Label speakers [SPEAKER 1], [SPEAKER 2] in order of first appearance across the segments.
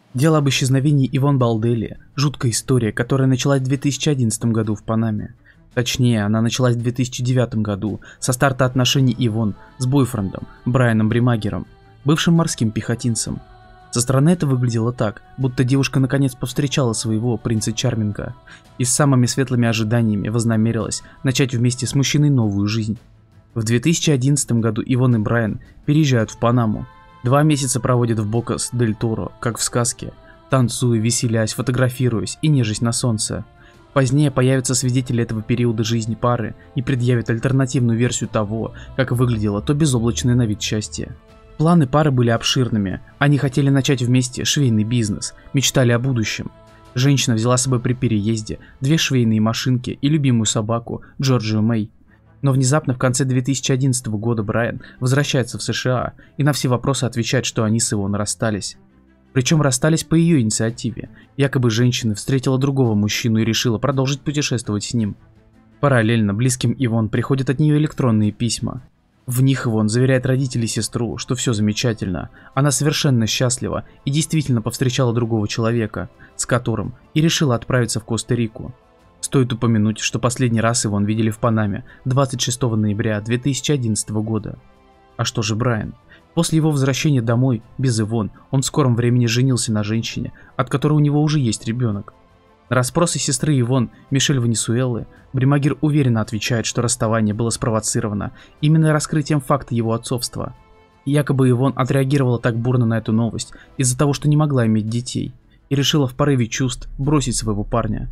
[SPEAKER 1] Дело об исчезновении Ивонн Балделли – жуткая история, которая началась в 2011 году в Панаме. Точнее, она началась в 2009 году со старта отношений Ивонн с бойфрендом Брайаном Бримагером, бывшим морским пехотинцем. Со стороны это выглядело так, будто девушка наконец повстречала своего принца Чарминга и с самыми светлыми ожиданиями вознамерилась начать вместе с мужчиной новую жизнь. В 2011 году Ивонн и Брайан переезжают в Панаму. 2 месяца проводят в Бокас-дель-Торо, как в сказке, танцуя, веселясь, фотографируясь и нежесть на солнце. Позднее появятся свидетели этого периода жизни пары и предъявят альтернативную версию того, как выглядело то безоблачное на вид счастье. Планы пары были обширными, они хотели начать вместе швейный бизнес, мечтали о будущем. Женщина взяла с собой при переезде 2 швейные машинки и любимую собаку Джорджию Мэй. Но внезапно в конце 2011 года Брайан возвращается в США и на все вопросы отвечает, что они с Ивонн расстались. Причем расстались по ее инициативе. Якобы женщина встретила другого мужчину и решила продолжить путешествовать с ним. Параллельно близким Ивонн приходят от нее электронные письма. В них Ивонн заверяет родителей и сестру, что все замечательно, она совершенно счастлива и действительно повстречала другого человека, с которым и решила отправиться в Коста-Рику. Стоит упомянуть, что последний раз Ивонн видели в Панаме 26 ноября 2011 года. А что же Брайан? После его возвращения домой без Ивонн он в скором времени женился на женщине, от которой у него уже есть ребенок. На расспросы сестры Ивонн, Мишель Венесуэлы, Бримагер уверенно отвечает, что расставание было спровоцировано именно раскрытием факта его отцовства. Якобы Ивонн отреагировала так бурно на эту новость из-за того, что не могла иметь детей, и решила в порыве чувств бросить своего парня.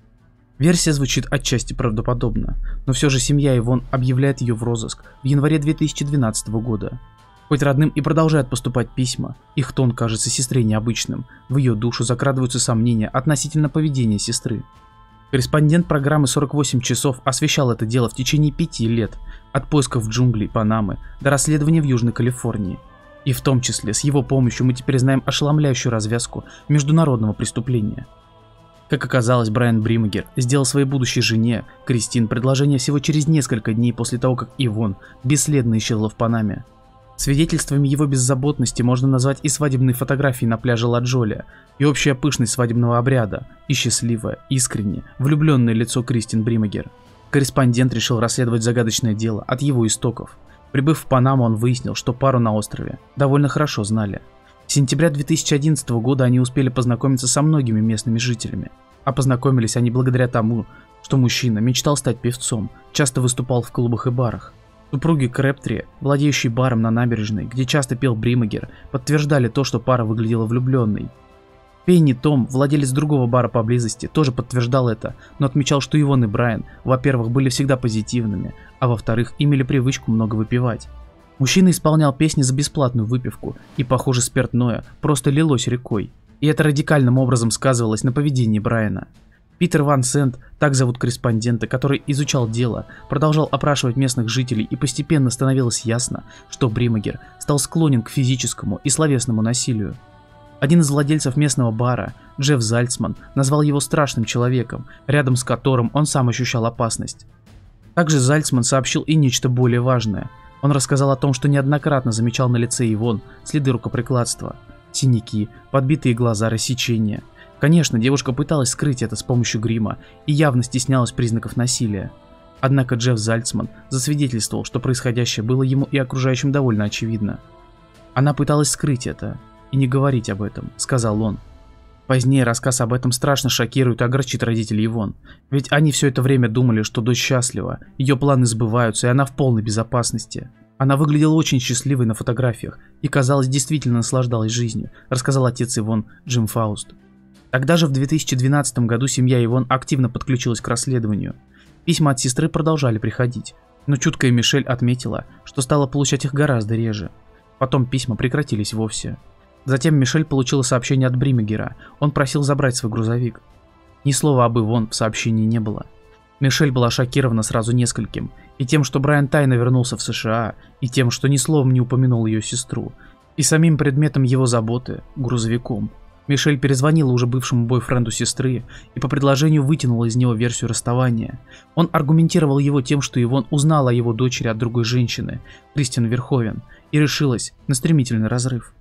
[SPEAKER 1] Версия звучит отчасти правдоподобно, но все же семья Ивонн объявляет ее в розыск в январе 2012 года. Хоть родным и продолжают поступать письма, их тон кажется сестре необычным, в ее душу закрадываются сомнения относительно поведения сестры. Корреспондент программы «48 часов» освещал это дело в течение 5 лет, от поисков джунглей Панамы до расследования в Южной Калифорнии. И в том числе с его помощью мы теперь знаем ошеломляющую развязку международного преступления. Как оказалось, Брайан Бримагер сделал своей будущей жене, Кристин, предложение всего через несколько дней после того, как Ивонн бесследно исчезла в Панаме. Свидетельствами его беззаботности можно назвать и свадебные фотографии на пляже Ла-Джолия, и общая пышность свадебного обряда, и счастливое, искренне, влюбленное лицо Кристин Бримагер. Корреспондент решил расследовать загадочное дело от его истоков. Прибыв в Панаму, он выяснил, что пару на острове довольно хорошо знали. С сентября 2011 года они успели познакомиться со многими местными жителями. А познакомились они благодаря тому, что мужчина мечтал стать певцом, часто выступал в клубах и барах. Супруги Крэптри, владеющие баром на набережной, где часто пел Бримагер, подтверждали то, что пара выглядела влюбленной. Пенни Том, владелец другого бара поблизости, тоже подтверждал это, но отмечал, что Ивонн и Брайан, во-первых, были всегда позитивными, а во-вторых, имели привычку много выпивать. Мужчина исполнял песни за бесплатную выпивку, и, похоже, спиртное просто лилось рекой. И это радикальным образом сказывалось на поведении Брайана. Питер Ван Сент, так зовут корреспондента, который изучал дело, продолжал опрашивать местных жителей, и постепенно становилось ясно, что Бримагер стал склонен к физическому и словесному насилию. Один из владельцев местного бара, Джефф Зальцман, назвал его страшным человеком, рядом с которым он сам ощущал опасность. Также Зальцман сообщил и нечто более важное. Он рассказал о том, что неоднократно замечал на лице Ивонн следы рукоприкладства. Синяки, подбитые глаза, рассечения. Конечно, девушка пыталась скрыть это с помощью грима и явно стеснялась признаков насилия. Однако Джефф Зальцман засвидетельствовал, что происходящее было ему и окружающим довольно очевидно. «Она пыталась скрыть это и не говорить об этом», — сказал он. Позднее рассказ об этом страшно шокирует и огорчит родителей Ивонн, ведь они все это время думали, что дочь счастлива, ее планы сбываются и она в полной безопасности. Она выглядела очень счастливой на фотографиях и, казалось, действительно наслаждалась жизнью, рассказал отец Ивонн Джим Фауст. Тогда же в 2012 году семья Ивонн активно подключилась к расследованию. Письма от сестры продолжали приходить, но чуткая Мишель отметила, что стала получать их гораздо реже. Потом письма прекратились вовсе. Затем Мишель получила сообщение от Бримагера, он просил забрать свой грузовик. Ни слова об Ивонн в сообщении не было. Мишель была шокирована сразу нескольким, и тем, что Брайан тайно вернулся в США, и тем, что ни словом не упомянул ее сестру, и самим предметом его заботы – грузовиком. Мишель перезвонила уже бывшему бойфренду сестры и по предложению вытянула из него версию расставания. Он аргументировал его тем, что Ивонн узнала о его дочери от другой женщины, Кристин Верховен, и решилась на стремительный разрыв.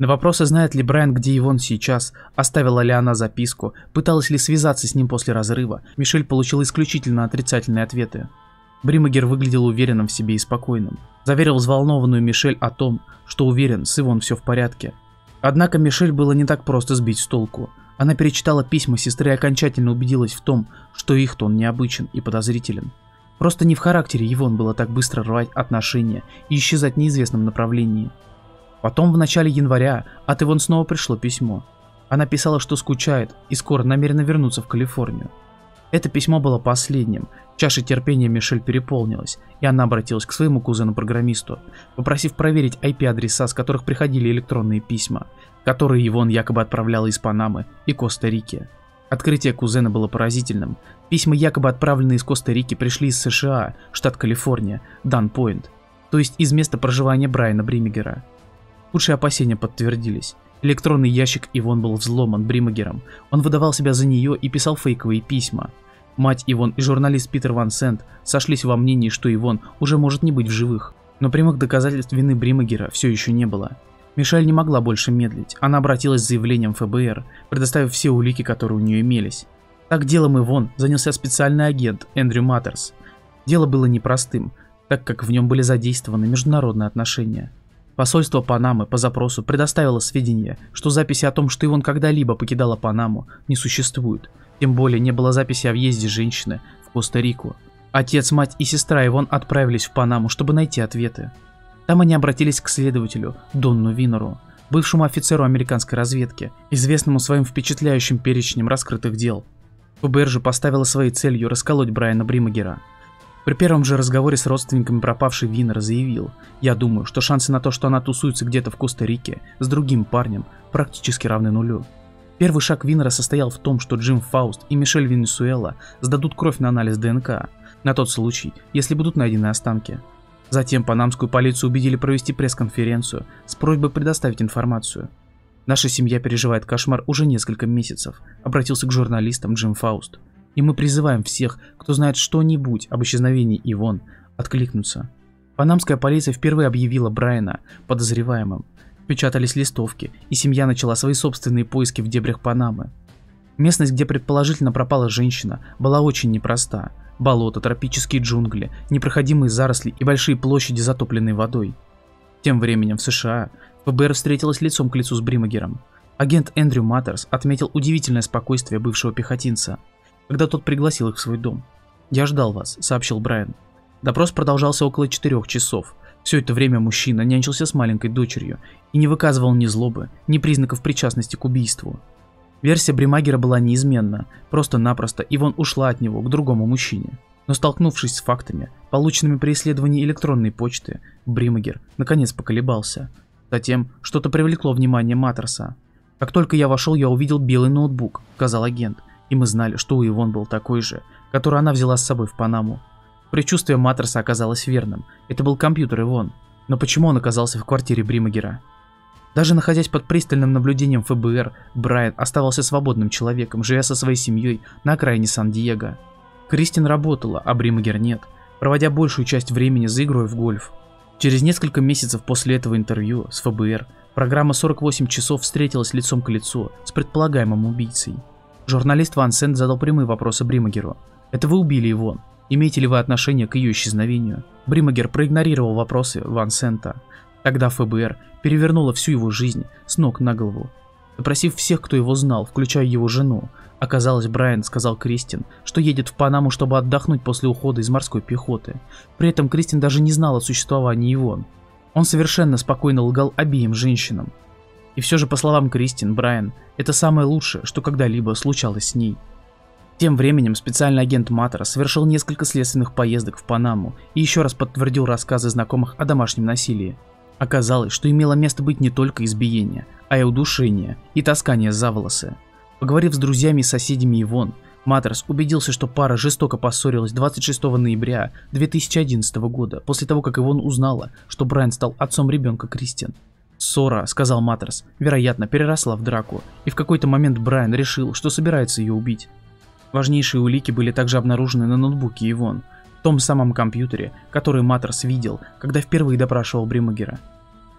[SPEAKER 1] На вопросы, знает ли Брайан, где Ивон сейчас, оставила ли она записку, пыталась ли связаться с ним после разрыва, Мишель получила исключительно отрицательные ответы. Бримагер выглядел уверенным в себе и спокойным. Заверил взволнованную Мишель о том, что уверен, с Ивон все в порядке. Однако Мишель было не так просто сбить с толку. Она перечитала письма сестры и окончательно убедилась в том, что их тон необычен и подозрителен. Просто не в характере Ивон было так быстро рвать отношения и исчезать в неизвестном направлении. Потом в начале января от Ивон снова пришло письмо. Она писала, что скучает и скоро намерена вернуться в Калифорнию. Это письмо было последним. Чаша терпения Мишель переполнилась, и она обратилась к своему кузену-программисту, попросив проверить IP-адреса, с которых приходили электронные письма, которые Ивон якобы отправляла из Панамы и Коста-Рики. Открытие кузена было поразительным. Письма, якобы отправленные из Коста-Рики, пришли из США, штат Калифорния, Дан-Пойнт, то есть из места проживания Брайана Бримагера. Худшие опасения подтвердились. Электронный ящик Ивон был взломан Бримагером. Он выдавал себя за нее и писал фейковые письма. Мать Ивон и журналист Питер Ван Сент сошлись во мнении, что Ивон уже может не быть в живых. Но прямых доказательств вины Бримагера все еще не было. Мишель не могла больше медлить. Она обратилась с заявлением в ФБР, предоставив все улики, которые у нее имелись. Так делом Ивон занялся специальный агент Эндрю Маттерс. Дело было непростым, так как в нем были задействованы международные отношения. Посольство Панамы по запросу предоставило сведения, что записи о том, что Ивон когда-либо покидала Панаму, не существует. Тем более не было записи о въезде женщины в Коста-Рику. Отец, мать и сестра Ивон отправились в Панаму, чтобы найти ответы. Там они обратились к следователю Донну Винеру, бывшему офицеру американской разведки, известному своим впечатляющим перечнем раскрытых дел. ФБР же поставила своей целью расколоть Брайана Бримагера. При первом же разговоре с родственниками пропавшей Винер заявил: «Я думаю, что шансы на то, что она тусуется где-то в Коста-Рике с другим парнем, практически равны нулю». Первый шаг Винера состоял в том, что Джим Фауст и Мишель Венесуэла сдадут кровь на анализ ДНК, на тот случай, если будут найдены останки. Затем панамскую полицию убедили провести пресс-конференцию с просьбой предоставить информацию. «Наша семья переживает кошмар уже несколько месяцев», обратился к журналистам Джим Фауст. «И мы призываем всех, кто знает что-нибудь об исчезновении Ивон, откликнуться». Панамская полиция впервые объявила Брайана подозреваемым. Печатались листовки, и семья начала свои собственные поиски в дебрях Панамы. Местность, где предположительно пропала женщина, была очень непроста. Болото, тропические джунгли, непроходимые заросли и большие площади, затопленные водой. Тем временем в США ФБР встретилась лицом к лицу с Бримагером. Агент Эндрю Маттерс отметил удивительное спокойствие бывшего пехотинца, когда тот пригласил их в свой дом. «Я ждал вас», — сообщил Брайан. Допрос продолжался около 4 часов. Все это время мужчина нянчился с маленькой дочерью и не выказывал ни злобы, ни признаков причастности к убийству. Версия Бримагера была неизменна, просто-напросто Ивон ушла от него к другому мужчине. Но столкнувшись с фактами, полученными при исследовании электронной почты, Бримагер наконец поколебался. Затем что-то привлекло внимание Маттерса. «Как только я вошел, я увидел белый ноутбук», — сказал агент, и мы знали, что у Ивон был такой же, который она взяла с собой в Панаму. Предчувствие Маттерса оказалось верным, это был компьютер Ивон. Но почему он оказался в квартире Бримагера? Даже находясь под пристальным наблюдением ФБР, Брайан оставался свободным человеком, живя со своей семьей на окраине Сан-Диего. Кристин работала, а Бримагер нет, проводя большую часть времени за игрой в гольф. Через несколько месяцев после этого интервью с ФБР программа 48 часов встретилась лицом к лицу с предполагаемым убийцей. Журналист Ван Сент задал прямые вопросы Бримагеру. «Это вы убили Ивон? Имеете ли вы отношение к ее исчезновению?» Бримагер проигнорировал вопросы Ван Сента. Тогда ФБР перевернуло всю его жизнь с ног на голову. Допросив всех, кто его знал, включая его жену, оказалось, Брайан сказал Кристин, что едет в Панаму, чтобы отдохнуть после ухода из морской пехоты. При этом Кристин даже не знала о существовании Ивон. Он совершенно спокойно лгал обеим женщинам. И все же, по словам Кристин, Брайан – это самое лучшее, что когда-либо случалось с ней. Тем временем специальный агент Маттерс совершил несколько следственных поездок в Панаму и еще раз подтвердил рассказы знакомых о домашнем насилии. Оказалось, что имело место быть не только избиение, а и удушение и таскание за волосы. Поговорив с друзьями и соседями Ивон, Маттерс убедился, что пара жестоко поссорилась 26 ноября 2011 года, после того, как Ивон узнала, что Брайан стал отцом ребенка Кристин. Ссора, сказал Маттерс, вероятно, переросла в драку, и в какой-то момент Брайан решил, что собирается ее убить. Важнейшие улики были также обнаружены на ноутбуке Ивон, в том самом компьютере, который Маттерс видел, когда впервые допрашивал Бримагера.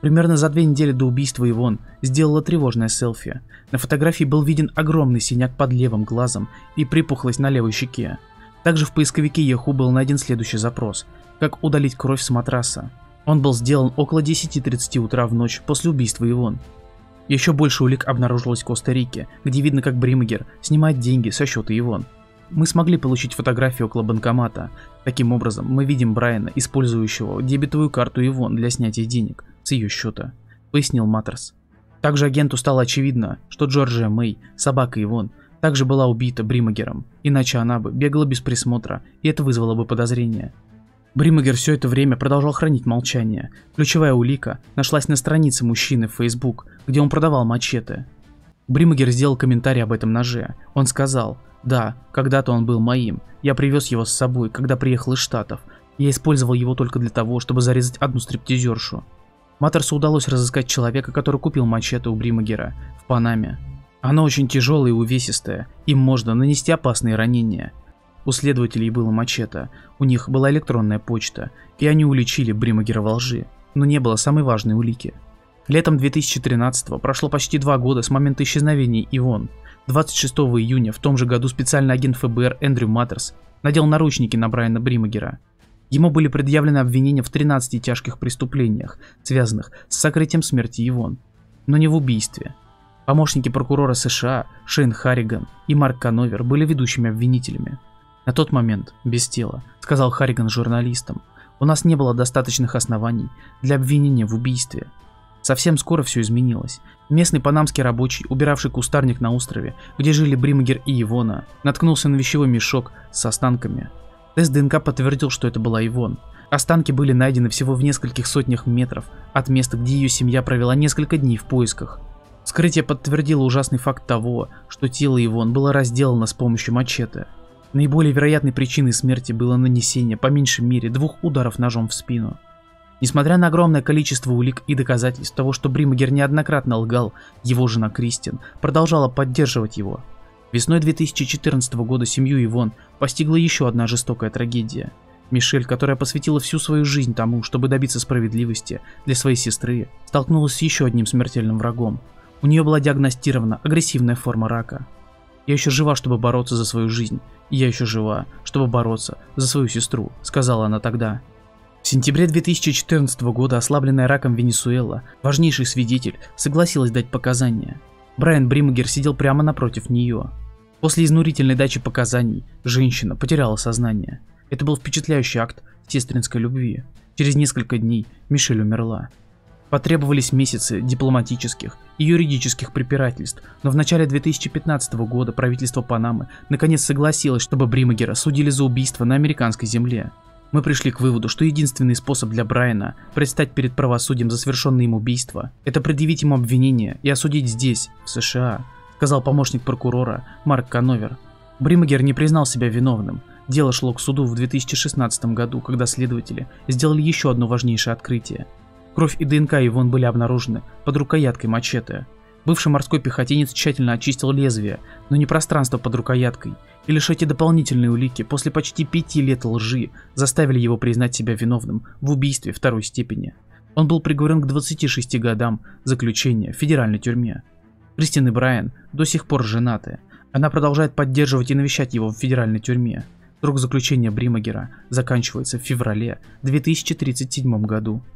[SPEAKER 1] Примерно за 2 недели до убийства Ивон сделала тревожное селфи. На фотографии был виден огромный синяк под левым глазом и припухлость на левой щеке. Также в поисковике Yahoo был найден следующий запрос: как удалить кровь с матраса. Он был сделан около 10:30 утра в ночь после убийства Ивон. Еще больше улик обнаружилось в Коста-Рике, где видно, как Бримагер снимает деньги со счета Ивон. Мы смогли получить фотографию около банкомата. Таким образом, мы видим Брайана, использующего дебетовую карту Ивон для снятия денег с ее счета, пояснил Маттерс. Также агенту стало очевидно, что Джорджия Мэй, собака Ивон, также была убита Бримагером, иначе она бы бегала без присмотра, и это вызвало бы подозрения. Бримагер все это время продолжал хранить молчание. Ключевая улика нашлась на странице мужчины в Facebook, где он продавал мачете. Бримагер сделал комментарий об этом ноже. Он сказал: «Да, когда-то он был моим. Я привез его с собой, когда приехал из Штатов. Я использовал его только для того, чтобы зарезать одну стриптизершу». Маттерсу удалось разыскать человека, который купил мачете у Бримагера в Панаме. Оно очень тяжелое и увесистое, им можно нанести опасные ранения. У следователей было мачете, у них была электронная почта, и они уличили Бримагера во лжи, но не было самой важной улики. Летом 2013-го прошло почти 2 года с момента исчезновения Ивон. 26 июня в том же году специальный агент ФБР Эндрю Маттерс надел наручники на Брайана Бримагера. Ему были предъявлены обвинения в 13 тяжких преступлениях, связанных с сокрытием смерти Ивон, но не в убийстве. Помощники прокурора США Шейн Харриган и Марк Кановер были ведущими обвинителями. «На тот момент без тела», — сказал Харриган журналистам, — «у нас не было достаточных оснований для обвинения в убийстве». Совсем скоро все изменилось. Местный панамский рабочий, убиравший кустарник на острове, где жили Бримагер и Ивона, наткнулся на вещевой мешок с останками. Тест ДНК подтвердил, что это была Ивон. Останки были найдены всего в нескольких сотнях метров от места, где ее семья провела несколько дней в поисках. Вскрытие подтвердило ужасный факт того, что тело Ивон было разделано с помощью мачете. Наиболее вероятной причиной смерти было нанесение по меньшей мере 2 ударов ножом в спину. Несмотря на огромное количество улик и доказательств того, что Бримагер неоднократно лгал, его жена Кристин продолжала поддерживать его. Весной 2014 года семью Ивон постигла еще одна жестокая трагедия. Мишель, которая посвятила всю свою жизнь тому, чтобы добиться справедливости для своей сестры, столкнулась с еще одним смертельным врагом. У нее была диагностирована агрессивная форма рака. «Я еще жива, чтобы бороться за свою жизнь, и я еще жива, чтобы бороться за свою сестру», — сказала она тогда. В сентябре 2014 года ослабленная раком Венесуэла, важнейший свидетель, согласилась дать показания. Брайан Бримагер сидел прямо напротив нее. После изнурительной дачи показаний женщина потеряла сознание. Это был впечатляющий акт сестринской любви. Через несколько дней Мишель умерла. Потребовались месяцы дипломатических и юридических препирательств, но в начале 2015 года правительство Панамы наконец согласилось, чтобы Бримагера судили за убийство на американской земле. Мы пришли к выводу, что единственный способ для Брайана предстать перед правосудием за совершенное им убийство – это предъявить ему обвинение и осудить здесь, в США, сказал помощник прокурора Марк Кановер. Бримагер не признал себя виновным. Дело шло к суду в 2016 году, когда следователи сделали еще одно важнейшее открытие. Кровь и ДНК Ивон были обнаружены под рукояткой мачете. Бывший морской пехотинец тщательно очистил лезвие, но не пространство под рукояткой. И лишь эти дополнительные улики после почти 5 лет лжи заставили его признать себя виновным в убийстве 2-й степени. Он был приговорен к 26 годам заключения в федеральной тюрьме. Кристин и Брайан до сих пор женаты. Она продолжает поддерживать и навещать его в федеральной тюрьме. Срок заключения Бримагера заканчивается в феврале 2037 году.